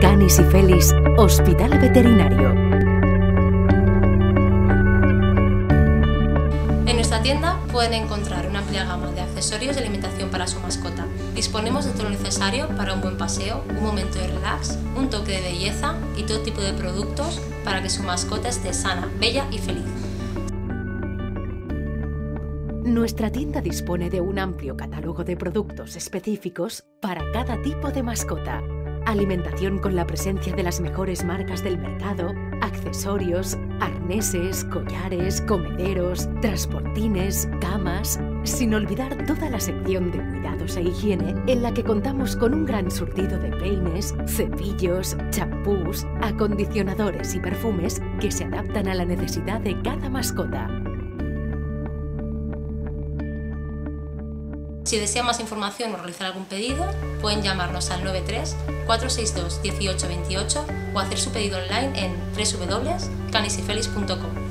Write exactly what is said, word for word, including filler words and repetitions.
Canis y Felis, Hospital Veterinario. En nuestra tienda pueden encontrar una amplia gama de accesorios de alimentación para su mascota. Disponemos de todo lo necesario para un buen paseo, un momento de relax, un toque de belleza y todo tipo de productos para que su mascota esté sana, bella y feliz. Nuestra tienda dispone de un amplio catálogo de productos específicos para cada tipo de mascota. Alimentación con la presencia de las mejores marcas del mercado, accesorios, arneses, collares, comederos, transportines, camas, sin olvidar toda la sección de cuidados e higiene en la que contamos con un gran surtido de peines, cepillos, champús, acondicionadores y perfumes que se adaptan a la necesidad de cada mascota. Si desea más información o realizar algún pedido, pueden llamarnos al nueve tres, cuatro seis dos, uno ocho dos ocho o hacer su pedido online en w w w punto canis y felis punto com.